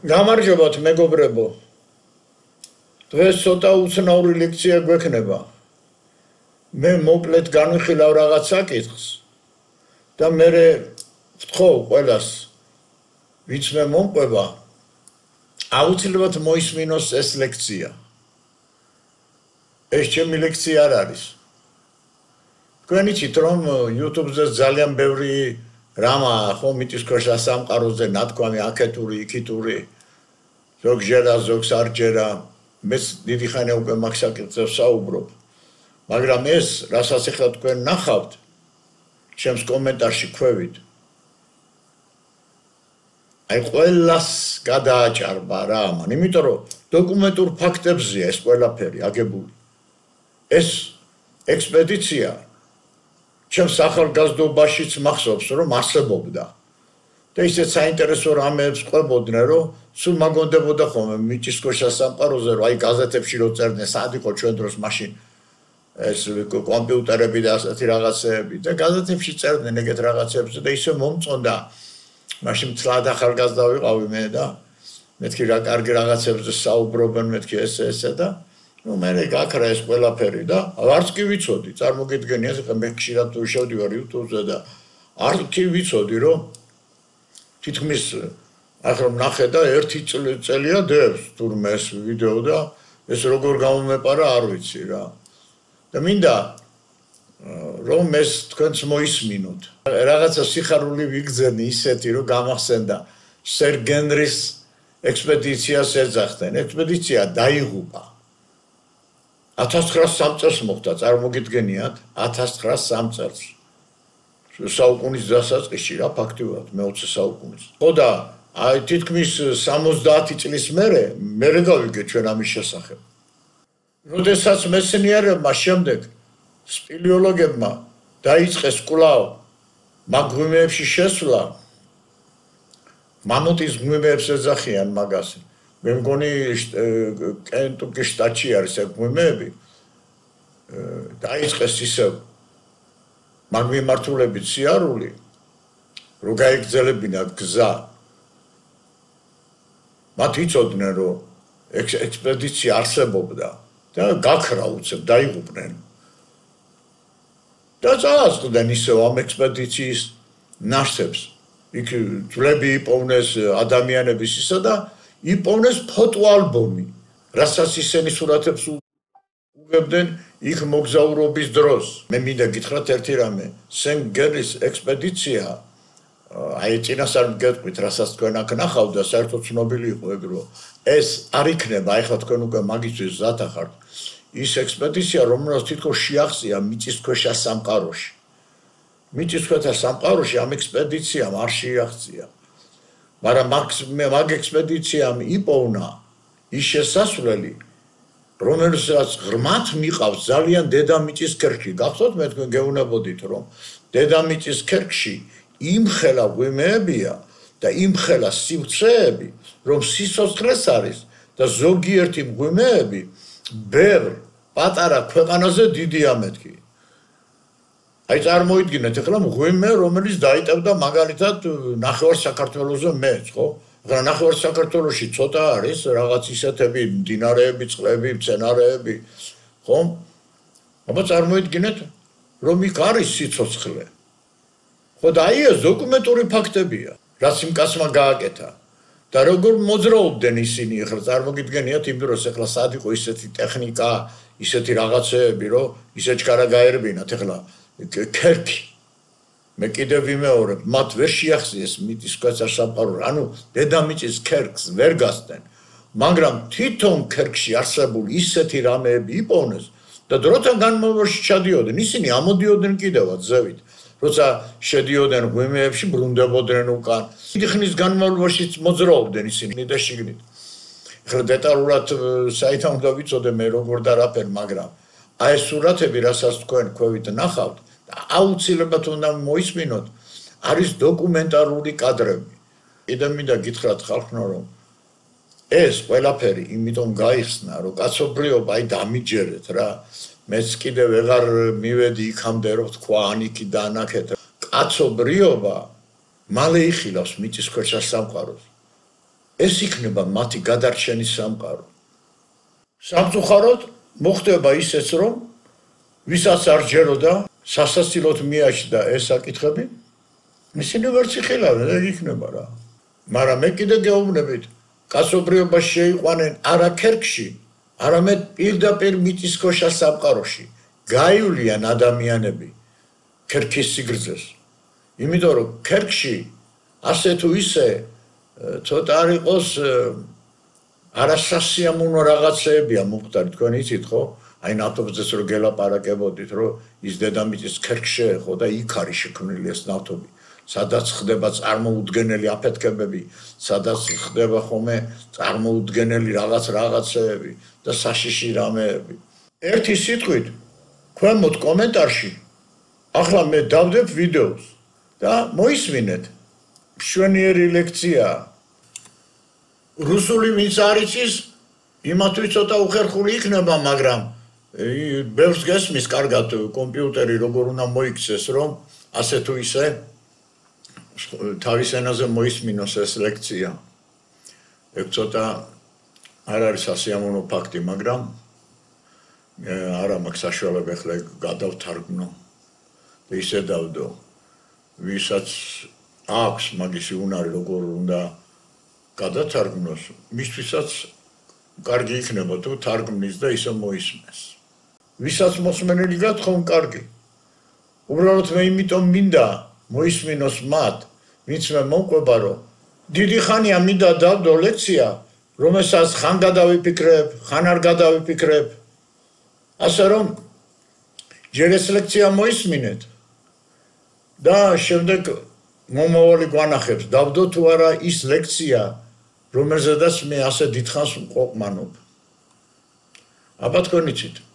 გამარჯობათ მეგობრებო. დღეს ცოტა უცნაური ლექცია გვექნება. მე მოკლედ განვიხილავ რაღაც საკითხს და მე ვთხოვ ყველას, ვინც მე მომყვება, აუცილებლად მოისმინოს ეს ლექცია. ეს ჩემი ლექცია არ არის. თქვენ იცით, რომ YouTube-ზე ძალიან ბევრი რამა ხო მიწისქვეშა სამყაროზე ნათქვამი აქეთური, იქითური, ზოგჯერ ზოგს არ ჯერა, მეც დიდი ხანი უკვე მაგ საკითხზე ვსაუბრობ. მაგრამ ეს, რასაც ახლა თქვენ ნახავთ, ჩემს კომენტარში ქვევით, აი ყველას გადააჭარბა რა ამან, იმიტომ რომ დოკუმენტურ ფაქტებზეა ეს ყველაფერი აგებული. ეს ექსპედიცია ჩემს ახალგაზრდობაშიც მახსოვს, რომ არსებობდა. და ისეთ საინტერესო რამეებს ყვებოდნენ, რომ სულ მაგონდებოდა ხოლმე მიწისქვეშა სამყაროზე, რომ აი გაზეთებში რო წერდნენ, სად იყო ჩვენ დროს მაშინ ეს კომპიუტერები და ასეთი რაღაცეები და გაზეთებში წერდნენ ეგეთ რაღაცებს და ისე მომწონდა. მაშინ მთლად ახალგაზრდა ვიყავი მე და მეთქი რა კარგი რაღაცებზე საუბრობენ, მეთქი ესე და ну მე გაქრა ეს ყველაფერი და არც კი ვიცოდი, წარმოგიდგენიათ, ხა მე ხშირად შევდივარ YouTube-ზე და არ კი ვიცოდი, რომ თითქმის ახლა ნახე და 1 წელია დევს თურმე ეს ვიდეო და ეს როგორ გამომეპარა არ ვიცი რა. და მინდა რომ ეს თქვენც მოისმინოთ. რაღაცა სიხარული ვიგზენი ისეთი, რომ გამახსენდა სერ გენრის ექსპედიციას ეძახდნენ. ექსპედიცია დაიღუპა. 1903 წელს მოხდა, წარმოგიდგენიათ, 1903 წელს. საუკუნის დასაწყისში რა ფაქტიურად, მე-20 საუკუნის. ხო და აი თითქმის 70 წლის მერე გავიგე ჩვენ ამის შესახებ. როდესაც მეცნიერებმა შემდეგ სპელეოლოგებმა დაიწყეს კვლავ მაგ ღვინეებში შესვლა, მამუტის ღვინეებს ეძახიან მაგას. მე მგონი კენტუკის შტატში არის ეგ ღვინეები. დაიწყეს ისევ მაგ მიმართულებით სიარული, რომ გაიგრძელებინათ გზა. მათ იცოდნენ, რომ ექსპედიცია არსებობდა და გაქრა უცებ დაიღუპნენ. და წააწყდნენ ისევ ამ ექსპედიციის ნაშთებს. იქ ძვლები იპოვნეს ადამიანების ისა და იპოვნეს ფოტოალბომი, რასაც ისინი სურათებს უღებდნენ იქ მოგზაურობის დროს. მე მინდა გითხრათ ერთი რამე, სენ გერის ექსპედიცია, აი წინასწარ გეტყვით, რასაც თქვენ აქ ნახავთ და საერთოდ ცნობილი იყო ეგ, რომ ეს არ იქნება, ახლა თქვენ უკვე მაგისთვის ზათა ხართ. ის ექსპედიცია, რომელსაც თითქოს შეაღწია მიწისქვეშა სამყაროში. მიწისქვეშა სამყაროში ამ ექსპედიციამ არ შეაღწია. მაგრამ მაგ ექსპედიციამ იპოვნა ის შესასვლელი, რომელსაც ღრმად მიყავს ძალიან დედამიწის ქერქში. გახსოვთ მე თქვენ გეუბნებოდით, რომ დედამიწის ქერქში იმხელა ღვინეებია და იმხელა სივრცეები, რომ სიცოცხლეს არის და ზოგიერთი ღვინეები ბევრ პატარა ქვეყანაზე დიდია მეთქი. აი წარმოიდგინეთ ახლა ღვინე, რომელიც დაიტევდა მაგალითად ნახევარ საქართველოზე მეც, ხო? ახლა ნახევარ საქართველოში ცოტა არის რაღაც ისეთები მდინარეები, წყლები, მცენარეები, ხო? აბა წარმოიდგინეთ, რომ იქ არის სიცოცხლე. ხო და აი ეს დოკუმენტური ფაქტებია, რაც იმ კაცმა გააკეთა. და როგორ მოძრაობდნენ ისინი, ახლა წარმოგიდგენიათ იმ დროს ახლა სად იყო ისეთი ტექნიკა, ისეთი რაღაცეები, რომ ისე ჩქარა გაერბინათ ახლა ქერქი. მე კიდევ ვიმეორებ, მათ ვერ შეახციეს მიწისქვეშა სამყარო, ანუ დედამიწის ქერქს ვერ გასცდნენ, მაგრამ თვითონ ქერქში არსებული ისეთი რამეები იპოვნეს და დროთან განმავლობაში ჩადიოდნენ, ისინი ამოდიოდნენ კიდევაც ზევით, როცა შედიოდნენ ღვინეებში, ბრუნდებოდნენ უკან. დიდი ხნის განმავლობაში მოძრაობდნენ ისინი და შიგნით. ახლა დეტალურად საიდან უნდა ვიცოდე მე როგორ და რაფერ, მაგრამ აი ეს სურათები, რასაც თქვენ ქვევით ნახავთ, აუცილებლად უნდა მოისმინოთ, არის დოკუმენტარული კადრები. კიდევ მინდა გითხრათ ხალხო, რომ ეს ყველაფერი იმიტომ გაიხსნა, რომ კაცობრიობა აი დამიჯერეთ რა. მეც კიდევ ვეღარ მივედი იქამდე, რომ თქვა ანიკი და ანაკეთ. კაცობრიობა მალე იხილავს მიწისქვეშა სამყაროს. ეს იქნება მათი გადარჩენის სამყარო. სამწუხაროდ მოხდება ისეც, რომ ვისაც არ ჯეროდა სასაცილოდ მიაჩნდა ეს საკითხები, ისინი ვერ ციხილავენ, ეგ იქნება რა. მაგრამ მე კიდე გეუბნებით, კაცობრიობას შეიყვანენ არა ქერქში, არამედ პირდაპირ მიწისქვეშა სამყაროში. გაივლიან ადამიანები ქერქის სიგრძეს. იმიტომ რომ ქერქში ასე თუ ისე ცოტა არ იყოს არასასიამოვნო რაღაცეებია მომხდარი, თქვენ იცით ხო? აი ნავთობზეც რო გელაპარაკებოდით, რომ ის დედამიწის ქერქში ხო და იქ არის შექმნილი ეს ნავთობი. სადაც ხდება წარმოუდგენელი აფეთქებები, სადაც ხდება ხოლმე წარმოუდგენელი რაღაცეები და საშიში რამეები. ერთი სიტყვით, ქვემოთ კომენტარში ახლა მე დავდებ ვიდეოს და მოისმინეთ. მშვენიერი ლექცია. რუსული ვინც არ იცის, იმათვით ცოტა უხერხული იქნება, მაგრამ ბევრს გესმის კარგად კომპიუტერი როგორ უნდა მოიქცეს, რომ ასე თუ ისე თავის ენაზე მოისმინოს ეს ლექცია. ეგ ცოტა არ არის სასიამოვნო ფაქტი, მაგრამ არა მაქვს საშუალება ახლა გადავთარგმნო და ისე დავდო. ვისაც აქვს მაგისი უნარი როგორ უნდა გადათარგმნოს, მისთვისაც კარგი იქნება თუ თარგმნის და ისე მოისმენს. ვისაც მოსმენელი გათხოვენ, კარგი. უბრალოდ მე იმიტომ მინდა მოისმინოს მათ, ვინც მე მომყვება, რომ დიდი ხანია მინდა დავდო ლექცია, რომელსაც ხან გადავიფიქრებ, ხან არ გადავიფიქრებ. ასე რომ ჯერ ეს ლექცია მოისმინეთ და შემდეგ მომავალი გვანახებს, დავდო თუ არა ის ლექცია, რომელზედაც მე ასე დიდხანს მყოფმანობ. აბა თქვენ იცით.